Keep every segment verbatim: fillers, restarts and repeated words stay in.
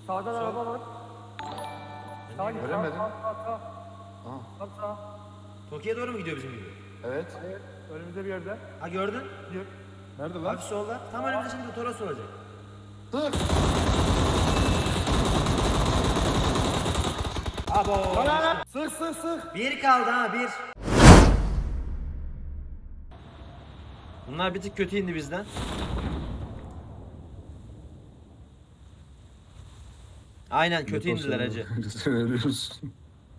Sağdan Sol. araba var. Sağ git. Göremedim. Sağ sağ sağ. Ha, Sağ sağ. Toki'ye doğru mu gidiyor bizim gibi? evet. Hayır. Önümüzde bir yerde. Ha gördün? Gidiyor. Nerede lan? Hafif solda. Tam önümüzde şimdi Toros olacak. Dur. Abo. Sık sık sık. Bir kaldı ha bir. Bunlar bir tık kötü indi bizden. Aynen kötü indiler hacı. Sen ölüyorsun.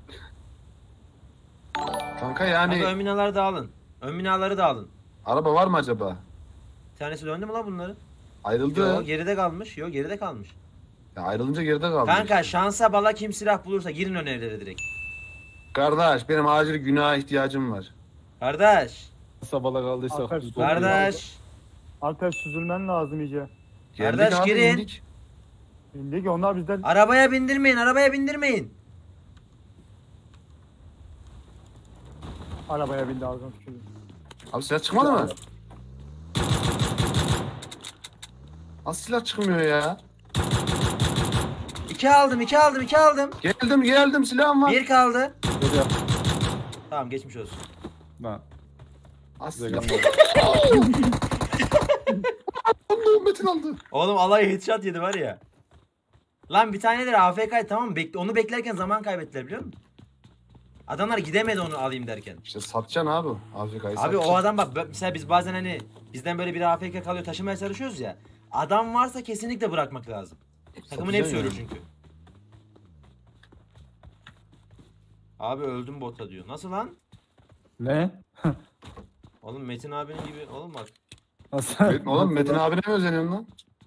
Kanka yani Hadi ön binaları da alın. Ön binaları da alın. araba var mı acaba? Bir tanesi döndü mü lan bunların? Ayrıldı. Yo geride kalmış. Yo geride kalmış. Ya ayrılınca geride kaldı. Kanka şansa bala kim silah bulursa girin ön evlere direkt. Kardeş benim acil günaha ihtiyacım var. Kardeş. Sabala kaldıysa. Aferin. biz Kardeş. Alper süzülmen lazım iyice. Geldik Kardeş, abi, girin. indik. İndik onlar bizden. Arabaya bindirmeyin. Arabaya bindirmeyin. Arabaya bindi ağzına tükürdü. Abi silah çıkmadı mı? Nasıl silah çıkmıyor ya? İki aldım. iki aldım. iki aldım. Geldim geldim silahım var. Bir kaldı. Geliyor. Tamam geçmiş olsun. Lan. Az Size silah. gelmedi. Allah'ım Metin aldı. Oğlum alay headshot yedi var ya. Lan bir taneleri A F K'ydı tamam mı? Bekle, onu beklerken zaman kaybettiler biliyor musun? Adamlar gidemedi onu alayım derken. İşte satacaksın abi. Afrika'yı Abi satacaksın. o adam bak mesela biz bazen hani bizden böyle bir A F K kalıyor taşımaya çalışıyoruz ya. Adam varsa kesinlikle bırakmak lazım. Takımın hepsi Satacaksın ölür yani. çünkü. Abi öldüm bota diyor. Nasıl lan? Ne? Oğlum Metin abinin gibi oğlum bak. Nasıl? Metin- Oğlum Metin abine mi özeniyorsun lan?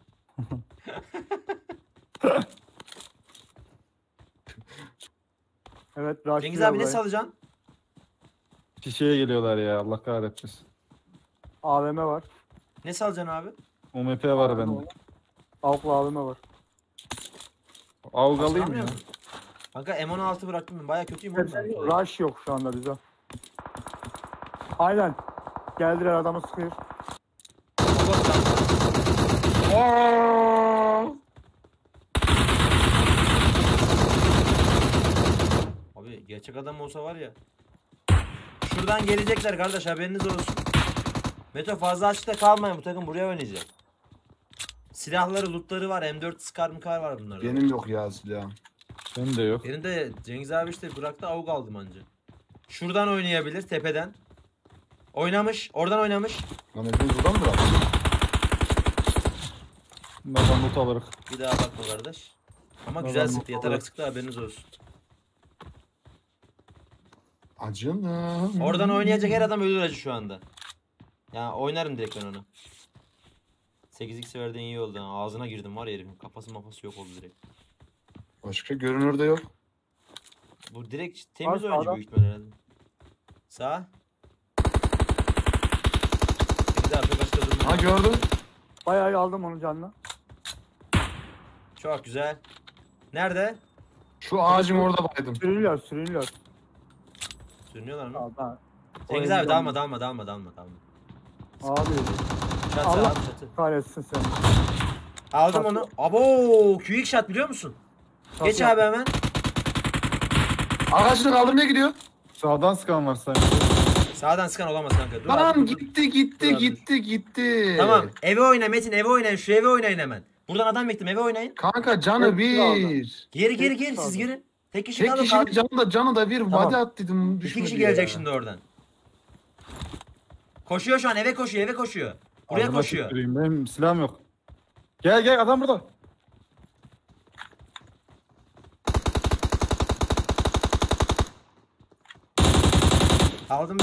Evet. Raşit Cengiz abi ne burayı. salacaksın? Şişeye geliyorlar ya Allah kahretmesin. A V M var. Ne salacaksın abi? O M P var bende. Avuklu A V M var. Avgalıyım ya. Hatırlamıyor musun? Kanka M on altı bıraktım ben. Baya kötüyüm oğlum ben. Rush yok şu anda bize. Aynen. Geldiler adamı sıkıyor. Abi gerçek adam olsa var ya. Şuradan gelecekler kardeş haberiniz olsun. Meto fazla açıkta kalmayın bu takım buraya oynayacak. Silahları, lootları var. M dört Scar mıkar var bunlarda. Benim yok ya silahım. Benim de yok. Benim de Cengiz abi işte bıraktı avuk aldım anca. Şuradan oynayabilir tepeden. Oynamış. Oradan oynamış. Lan hepimiz buradan mı bırak? Bunlardan not alırız. Bir daha bakma kardeş. Ama Oradan güzel bu sıktı. Yatarak olarak- sıktı haberiniz olsun. Acınım. Oradan oynayacak her adam ölür acı şu anda. Ya oynarım direkt ben onu. sekiz x verdiğin iyi oldu. Ha. Ağzına girdim var ya herifin. Kafası mafası yok oldu direkt. Başka görünür de yok. Bu direkt temiz Var, oyuncu sağda. büyük ihtimalle herhalde. Sağ. Bir daha çok başka durma. Ha gördüm. Bayağı aldım onun canını. Çok güzel. Nerede? Şu ağacın orada baydım. Sürünüyor sürünüyor. Sürünüyorlar mı? Abi. Cengiz abi dalma dalma dalma dalma dalma. Abi Çatı Allah- abi çatı. kahretsin sen. Aldım Çatı. onu. Abo Q X shot biliyor musun? Geç Çatı abi hemen. Ağaçını kaldırmaya gidiyor. Sağdan sıkan var sanki. Sağdan sıkan olamaz kanka. Dur Lan abi, dur, dur. gitti gitti Dur abi, gitti gitti. Tamam eve oyna Metin eve oynayın şu eve oynayın hemen. Buradan adam bekledim eve oynayın. Kanka canı Tek kişi kaldı. bir. Geri geri Tek geri kişi siz kaldı. girin. Tek kişi Tek kaldı. kişi kaldı. canı da canı da bir Tamam. vade at dedim. İki düşmedi kişi ya. gelecek şimdi oradan. Koşuyor şu an eve koşuyor eve koşuyor. Buraya Ağzına koşuyor. tüküreyim, benim silahım yok. Gel gel adam burada. Aldım bir.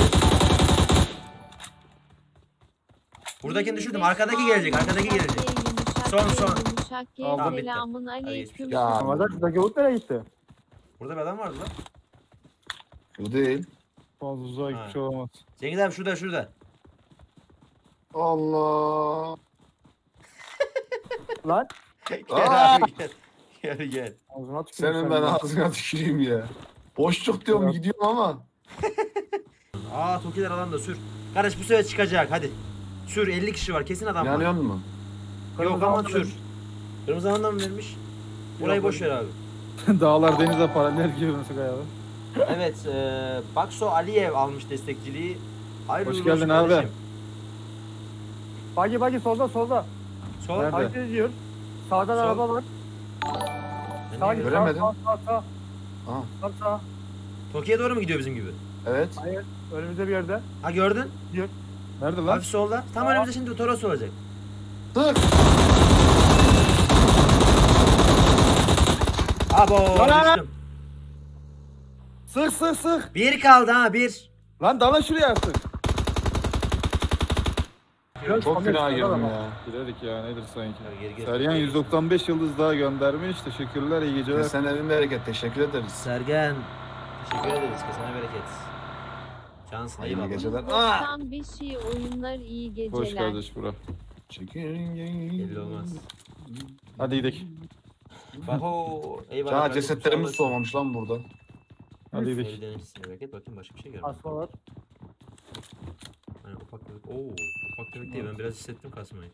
Buradakini düşürdüm. Arkadaki gelecek. Arkadaki gelecek. Son, son. Aldım, bitti. Selamun Hadi aleyküm. Ya. Ama şuradaki Umut nereye gitti? Burada bir adam vardı lan. Bu değil. Fazla uzağa Ha. gitmiş olamaz. Cengiz abi şurada şurada. Allah. Lan Gel abi gel. Gel gel. ağzına tüküreyim Senin ben ya. ağzına tüküreyim ya. Boşluk diyorum Evet. gidiyorum ama. Aa Tokiler alan da sür. Kardeş bu sefer çıkacak hadi. Sür elli kişi var kesin adam var. Yanıyor mu? Yok ama Kırmızı sür. Kırmızı alandan mı vermiş? Burayı boş ver abi. Dağlar denize paralel gibi Mesut abi. Evet, e, Bakso Aliyev almış destekçiliği. Hayırlı Hoş uğurlu olsun geldin abi. kardeşim. Bagi bagi solda solda. Sol. Nerede? Hareket ediyor. Sağdan Sol. araba var. Ben Sağ niye git. görüyorum? Göremedim. Sağ sağ sağ. Aha, Sağ sağ. Tokyo'ya doğru mu gidiyor bizim gibi? evet. Hayır. Önümüzde bir yerde. Ha gördün? Nerede lan? Hafif solda. Tam önümüzde şimdi Toros olacak. Tık. Abo Lan! düştüm. Sık sık sık. Bir kaldı ha bir. Lan dalın şuraya artık. Çok günaha girdim ya. Giderik ya nedir sanki. Geri geri. Sergen yüz doksan beş yıldız daha göndermiş. Teşekkürler, iyi geceler. Sen evin bereket. Teşekkür ederiz. Sergen. Teşekkür ederiz. Kesene bereket. Cansın Hayırlı eyvallah. geceler. Aa! doksan beş iyi oyunlar, iyi Hoş geceler. kardeş bura. Belli olmaz. Hadi gidelim. Baho. Eyvallah. Ya kardeşim, cesetlerimiz sağ olasın. soğumamış lan burada. Hadi Evden gidelim. hepsine bereket. Bakayım başka bir şey görmedim. Asma var. Hani ufak tefek. Oo, ufak tefek değil. Ben biraz hissettim kasmayı.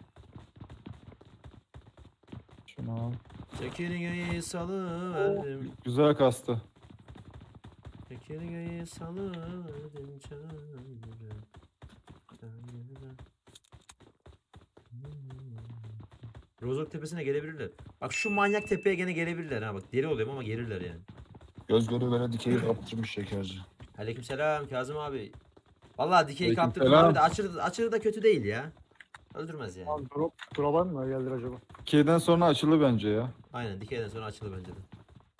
Şunu al. Çekirgeyi salıverdim. Güzel kastı. Çekirgeyi salıverdim çamura. Rozok tepesine gelebilirler. Bak şu manyak tepeye gene gelebilirler ha bak. Deli oluyorum ama gelirler yani. Göz göre göre dikeyi kaptırmış şekerci. Aleykümselam Kazım abi. Vallahi dikeyi kaptırdım Aleykümselam. abi de açırı, açırı da kötü değil ya. Öldürmez yani. Abi drop. Drop'a mı geldi acaba? ikiden sonra açılı bence ya. Aynen dikeyden sonra açılır bence de.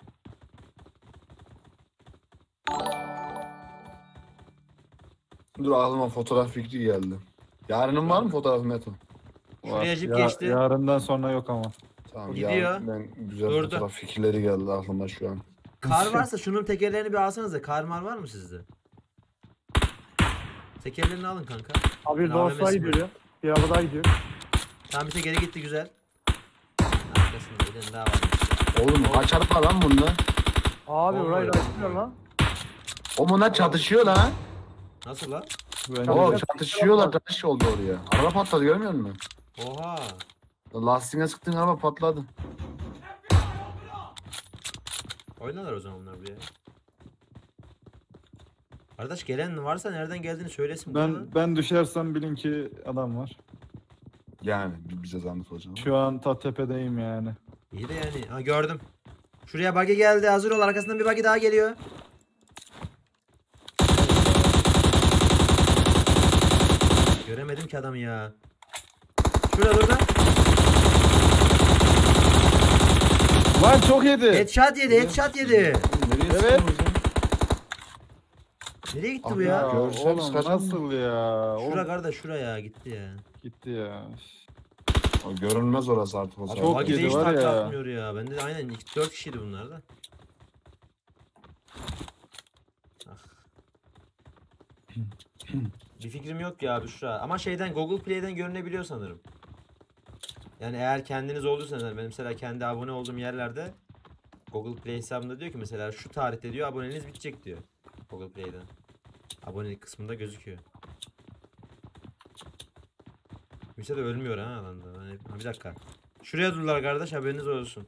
Dur aklıma fotoğraf fikri geldi. Yarının var mı fotoğraf Meto? Şuraya Var. jip Ya- geçti. Yarından sonra yok ama. Tamam, Gidiyor. yarın ben güzel Durdu. fotoğraf fikirleri geldi aklıma şu an. Kar varsa şunun tekerlerini bir alsanız da kar mar var mı sizde? Tekerlerini alın kanka. Abi bir Ne daha A V M'si sağa mi? gidiyor ya. Bir araba daha gidiyor. Tamam bir geri gitti güzel. Arkasında bir tane daha varmış ya. Oğlum kaç araba lan bunda? Abi Olmuyor, orayı olmuyor. açmıyor lan. O bunlar çatışıyor lan. Nasıl lan? Bence Oo de. çatışıyorlar, taş oldu oraya. Araba patladı görmüyor musun? Oha. Lastiğine sıktığın araba patladı. Oynarlar o zaman onlar buraya. Kardeş gelen varsa nereden geldiğini söylesin. bana. Ben ben düşersem bilin ki adam var. Yani bize zahmet olacak. Şu an ta tepedeyim yani. İyi de yani. Ha gördüm. Şuraya buggy geldi. Hazır ol. Arkasından bir buggy daha geliyor. Göremedim ki adamı ya. Şurada burada. Lan çok yedi. Headshot yedi. Headshot yedi. Nereye Evet. sıkıyorsunuz ya? Nereye gitti Abi bu Ya ya? Görsel oğlum kaçan mı? nasıl ya? Şura O kardeş şuraya gitti ya. gitti ya. O görünmez orası artık o zaman. Çok Buggy de yedi hiç var takla ya. atmıyor ya. Bende de aynen dört kişiydi bunlar da. Ah. Bir fikrim yok ya Büşra. Ama şeyden Google Play'den görünebiliyor sanırım. Yani eğer kendiniz olduysanız yani benim mesela kendi abone olduğum yerlerde Google Play hesabımda diyor ki mesela şu tarihte diyor aboneliğiniz bitecek diyor. Google Play'den. Abonelik kısmında gözüküyor. Kimse de ölmüyor ha alanda. Hani, ha, bir dakika. Şuraya durdular kardeş haberiniz olsun.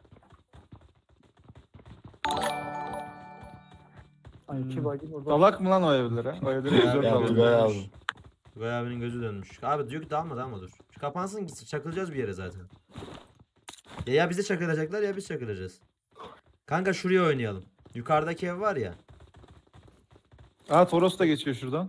Ay iki Hmm. bagi orada. Dalak mı lan o evlere? O evlere güzel Ya, dalak. Tugay abi. Tugay abinin gözü dönmüş. Abi diyor ki dalma dalma dur. Şu kapansın gitsin çakılacağız bir yere zaten. Ya, ya bize çakılacaklar ya biz çakılacağız. Kanka şuraya oynayalım. Yukarıdaki ev var ya. Aa Toros da geçiyor şuradan.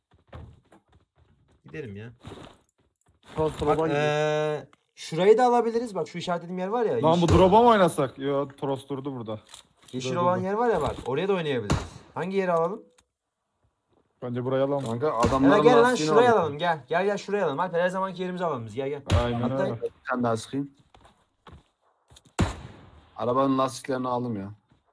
Gidelim ya. Sol Bak sola gidiyor. ee, şurayı da alabiliriz. Bak şu işaretlediğim yer var ya. Lan bu yeşil- drop'a mı oynasak? Yo Toros durdu burada. Yeşil dur, dur, olan dur. yer var ya bak. Oraya da oynayabiliriz. Hangi yeri alalım? Bence buraya alalım. Kanka Gel adamların gel lan lastiğini şuraya aldım. alalım gel. Gel gel şuraya alalım. Alper her zamanki yerimizi alalım biz gel gel. Aynen Hatta- öyle. Bir tane daha sıkayım. Arabanın lastiklerini aldım ya.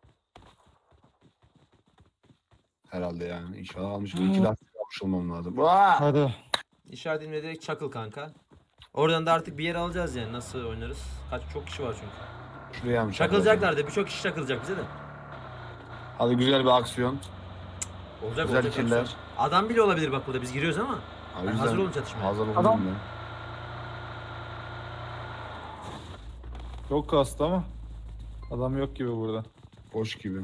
Herhalde yani. İnşallah almışım. İki lastik almış olmam lazım. Vaa! Hadi. İşaretimle direkt çakıl kanka. Oradan da artık bir yer alacağız yani. Nasıl oynarız? Kaç çok kişi var çünkü. Şuraya almış. Çakılacaklar da birçok kişi çakılacak bize de. Hadi güzel bir aksiyon. Olacak Güzel olacak. killer. aksiyon. Adam bile olabilir bak burada biz giriyoruz ama. Abi Ben güzel. hazır olun çatışmaya. Hazır oldum Adam- ben. Çok kastı ama. Adam yok gibi burada. Boş gibi.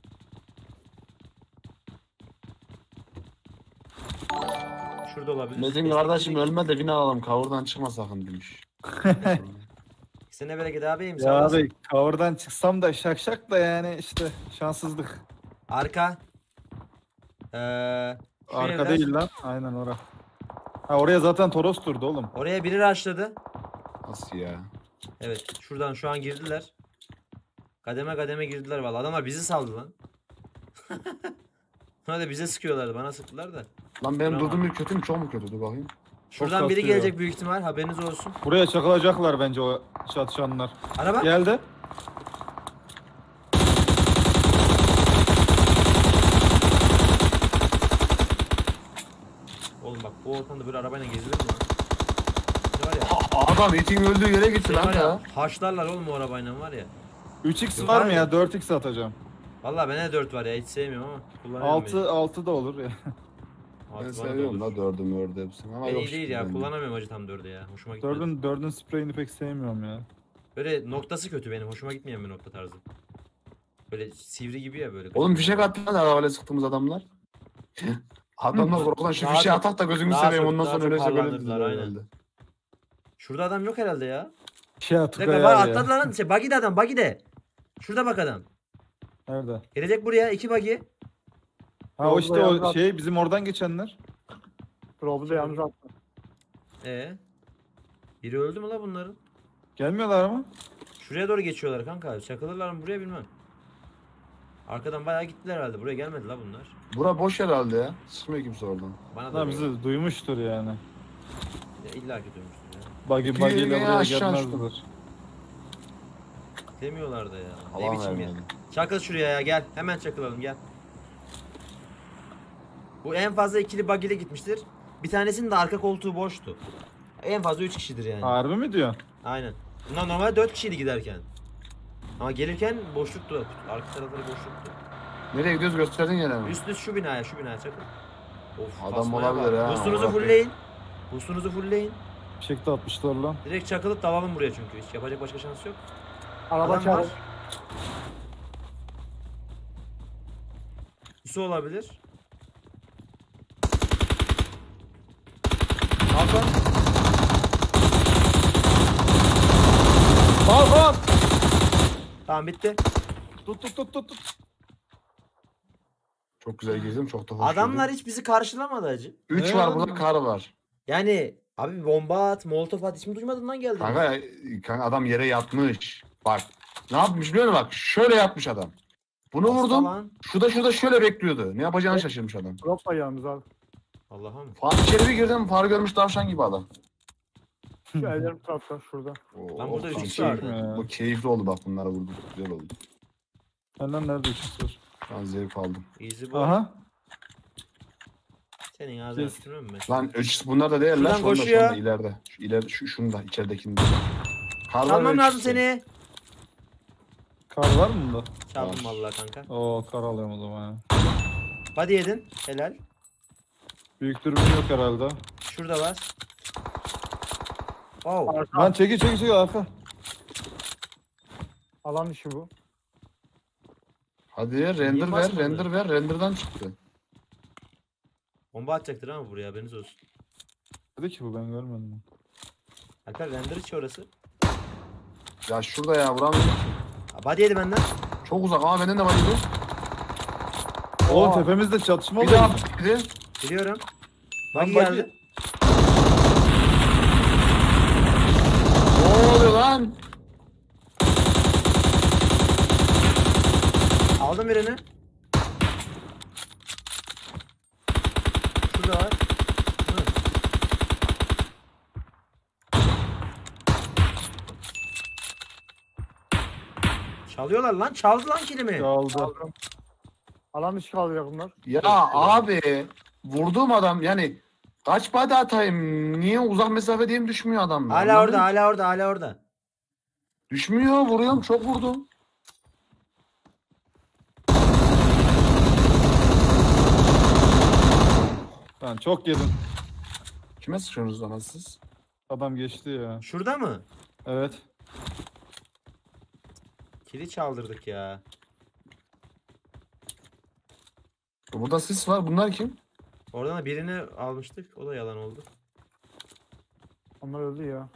Şurada olabilir. Metin kardeşim ölme de win alalım. Kavurdan çıkma sakın demiş. Sene bereket abiyim. Sağ Ya olasın. abi cover'dan çıksam da şak şak da yani işte şanssızlık. Arka. Ee, şu Arka evler. değil lan. Aynen ora. Ha oraya zaten Toros durdu oğlum. Oraya biri rushladı. Nasıl ya? Evet. Şuradan şu an girdiler. Kademe kademe girdiler vallahi. Adamlar bizi saldı lan. Hadi bize sıkıyorlardı. Bana sıktılar da. Lan benim Tamam. durduğum yer kötü mü çok mu kötü? Dur bakayım. Şuradan biri kasıyor. gelecek büyük ihtimal. Haberiniz olsun. Buraya çakılacaklar bence o çatışanlar. Araba. Geldi. Oğlum bak bu ortamda böyle arabayla gezilir mi lan? Ne var ya? Ha, adam etin öldüğü yere gitti Şey lan var ya, ya. haşlarlar oğlum o arabayla var ya. üç x Yok var abi. mı ya? dört x atacağım. Vallahi bende dört var ya hiç sevmiyorum ama kullanıyorum. altı altı da olur ya. Ben Altı bana da seviyorum olur. la dördüm ördü hepsini. Ama Ben yok iyi değil şimdi ya bende. kullanamıyorum acı tam dördü ya. Hoşuma gitmedi. dördün dördün spreyini pek sevmiyorum ya. Böyle noktası kötü benim. Hoşuma gitmeyen bir nokta tarzı. Böyle sivri gibi ya böyle. Oğlum fişek attı lan arabayla sıktığımız adamlar. Adamlar korkudan şu Daha fişeği çok- atak da gözünü daha seveyim çok- ondan daha sonra çok öyleyse böyle parlandırdılar, dediler aynen. herhalde. Şurada adam yok herhalde ya. Şey Bir atık dakika ya. var atladı lan. Şey, buggy de adam buggy de. Şurada bak adam. Nerede? Gelecek buraya iki buggy. Ha o Yolda işte yalnız o at- şey bizim oradan geçenler. Drop'u da yalnız attı. Ee. Biri öldü mü la bunların? Gelmiyorlar mı? Şuraya doğru geçiyorlar kanka. Çakılırlar mı buraya bilmem. Arkadan bayağı gittiler herhalde. Buraya gelmedi la bunlar. Bura boş herhalde ya. Sıkmıyor kimse oradan. Bana da Ha bizi... bizi duymuştur yani. illa ki dönmüştür ya. Buggy İki buggy ile yürüye buraya aşağı gelmezler. Demiyorlar da ya. Ne Alan biçim ya. vermedi. Çakıl şuraya ya gel. Hemen çakılalım gel. Bu en fazla ikili bug ile gitmiştir. Bir tanesinin de arka koltuğu boştu. En fazla üç kişidir yani. Harbi mi diyorsun? Aynen. Bunlar normalde dört kişiydi giderken. Ama gelirken boşluktu. Arka tarafları boşluktu. Nereye gidiyoruz gösterdin gene mi? Üst üst şu binaya şu binaya çakıl. Of, Adam kasmaya olabilir bak. ha, Boostunuzu olabilir. fullleyin. Boostunuzu fullleyin. Fişek de atmışlar lan. Direkt çakılıp dalalım buraya çünkü. Hiç yapacak başka şans yok. Araba Adam çağır. var. Su olabilir. Balkon. Balkon! Tamam bitti. Tut tut tut tut tut. Çok güzel girdim çok da hoş Adamlar girdim. hiç bizi karşılamadı acı. Üç Ne var lan burada bu? kar var. Yani abi bir bomba at, molotof at hiç mi duymadın lan geldi? Kanka, kanka adam yere yatmış. Bak ne yapmış biliyor musun bak şöyle yatmış adam. Bunu Hasta vurdum. lan. Şurada şurada şöyle bekliyordu. Ne yapacağını şaşırmış adam. Drop var yalnız abi. Allah'ım. Far içeri bir girdim far görmüş tavşan gibi adam. Şu ellerim tarafta şurada. Oo, Lan burada üç tam kişi şey- vardı. Ya. Bu keyifli oldu bak bunlara vurdu. Güzel oldu. Benden nerede üçüncü var? Ben zevk aldım. Easy bu. Aha. Senin ağzına Yes. tükürmem ben. Lan üç bunlar da değil lan. Şuradan Şunda, koşuyor. şunda, ileride. Şu ileride şu şunda içeridekinde. Kar var Çalmam ve lazım üçüncü. seni. Kar var mı bunda? Çaldım Var. vallahi kanka. Oo kar alıyorum o zaman ya. Body yedin. Helal. Büyük dürbün yok herhalde. Şurada var. Oh. Arka. Lan çekil çekil çekil arka. Alan işi bu. Hadi render ver, basmadın? render ver, render'dan çıktı. Bomba atacaktır ama buraya haberiniz olsun. Dedi ki bu ben görmedim. Alper render içi orası. Ya şurada ya vuramıyorum. Ha, body yedi benden. Çok uzak ama benden de var idi. Oğlum Oha. tepemizde çatışma Bir oluyor. daha dedi. Biliyorum. Lan Buggy buggy. geldi. Ne oluyor lan? Aldım birini. Şurada var. Hı. Çalıyorlar lan. Çaldı lan kilimi. Çaldı. Aldım. Alan dışı kalacak bunlar. Ya abi vurduğum adam yani kaç body atayım? Niye uzak mesafe diyeyim düşmüyor adam. ya, Hala anladın orada, mı? hala orada, hala orada. Düşmüyor vuruyorum çok vurdum. Ben çok yedim. Kime sıçıyorsunuz lan siz? Adam geçti ya. Şurada mı? Evet. Kili çaldırdık ya. Burada sis var. Bunlar kim? Oradan da birini almıştık. O da yalan oldu. Onlar öldü ya.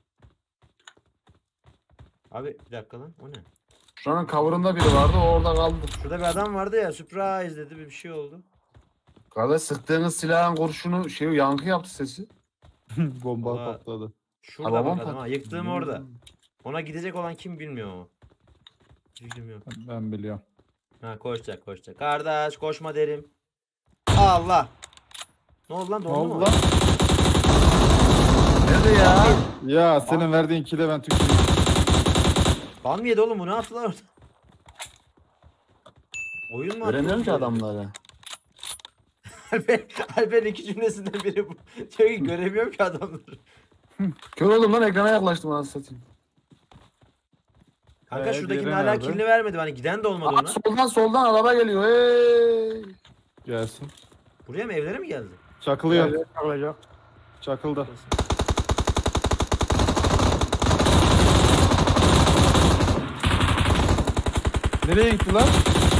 Abi bir dakika lan. O ne? Şuranın cover'ında biri vardı. O orada kaldı. Şurada bir adam vardı ya. Surprise dedi, bir şey oldu. Kardeş sıktığınız silahın kurşunu şey yankı yaptı sesi. Bomba Valla- patladı. Şurada Tamam, bak adam ha. Yıktığım Hmm. orada. Ona gidecek olan kim bilmiyor ama. Bilgim yok. Ben biliyorum. Ha koşacak koşacak. Kardeş koşma derim. Allah. Ne oldu lan, Ne dondu mu? oldu lan? Nerede ya? Ya senin verdiğin kile ben tüküreyim. Ban mı yedi oğlum, bu ne yaptılar orada? Oyun mu attı? Göremiyorum ki adamları. Alper, Alper'in iki cümlesinden biri bu. Diyor ki göremiyorum ki adamları. Kör oldum lan, ekrana yaklaştım anasını satayım. Kanka Ee, şuradakinin diğeri hala nerede? kilini vermedi. Hani giden de olmadı Aa, ona. soldan soldan araba geliyor. Hey! Gelsin. Buraya mı, evlere mi geldi? Çakılıyor. Yerleri kalacak. Çakıldı. Nereye gitti lan?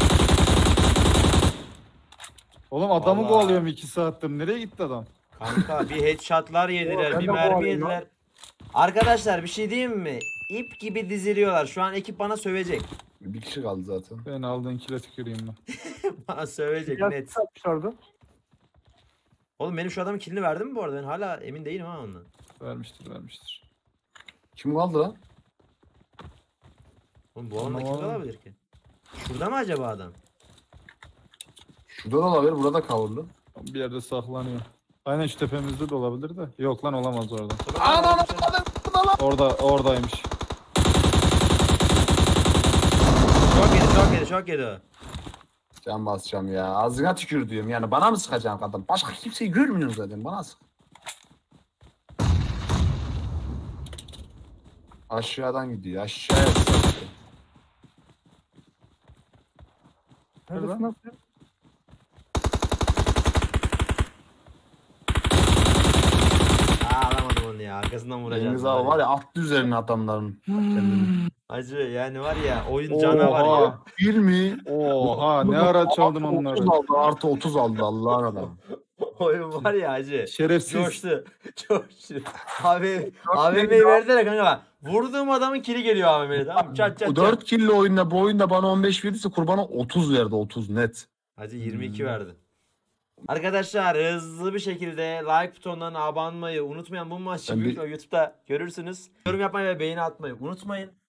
Oğlum adamı Vallahi. kovalıyorum iki saattir. Nereye gitti adam? Kanka bir headshotlar yediler, Ben bir de mermi kovalayayım lan. yediler. Arkadaşlar bir şey diyeyim mi? İp gibi diziliyorlar. Şu an ekip bana sövecek. Bir kişi kaldı zaten. Ben aldığın kile tüküreyim ben. Bana sövecek Ya net. satmışlardı. Oğlum benim şu adamın kilini verdim mi bu arada? Ben hala emin değilim ha ondan. Vermiştir vermiştir. Kim kaldı lan? Oğlum bu alanda kim Anlamadım. olabilir ki? Şurada mı acaba adam? Şurada da olabilir, burada coverlı. Bir yerde saklanıyor. Aynen şu tepemizde de olabilir de. Yok lan olamaz orada. Ana ana ana. Orada oradaymış. Çok yedi, çok yedi, çok yedi o. Can basacağım ya. Ağzına tükür diyorum. Yani bana mı sıkacaksın kadın? Başka kimseyi görmüyorum zaten. Bana sık. Aşağıdan gidiyor. Aşağıya sıkıyor. Neredesin lan? Aa alamadım onu ya. Arkasından vuracağım. Cengiz abi var ya, attı üzerine adamların. Kendini. Acı yani var ya, oyun canavar Oha. ya. Bir mi? Oha ne ara çaldın onları. otuz aldı, artı otuz aldı Allah'ın adamı. Oyun var ya acı. Şerefsiz. Coştu. Coştu. Abi A V M'yi verdiler kanka. Vurduğum adamın kili geliyor A V M'ye, tamam mı? Çat çat Bu çat. dört killi oyunda, bu oyunda bana on beş verdiyse kurbana otuz verdi, otuz net. Hacı yirmi iki Hmm. verdi. Arkadaşlar hızlı bir şekilde like butonuna abone olmayı unutmayın. Bu maçı Ben bir- YouTube'da görürsünüz. Yorum yapmayı ve beğeni atmayı unutmayın.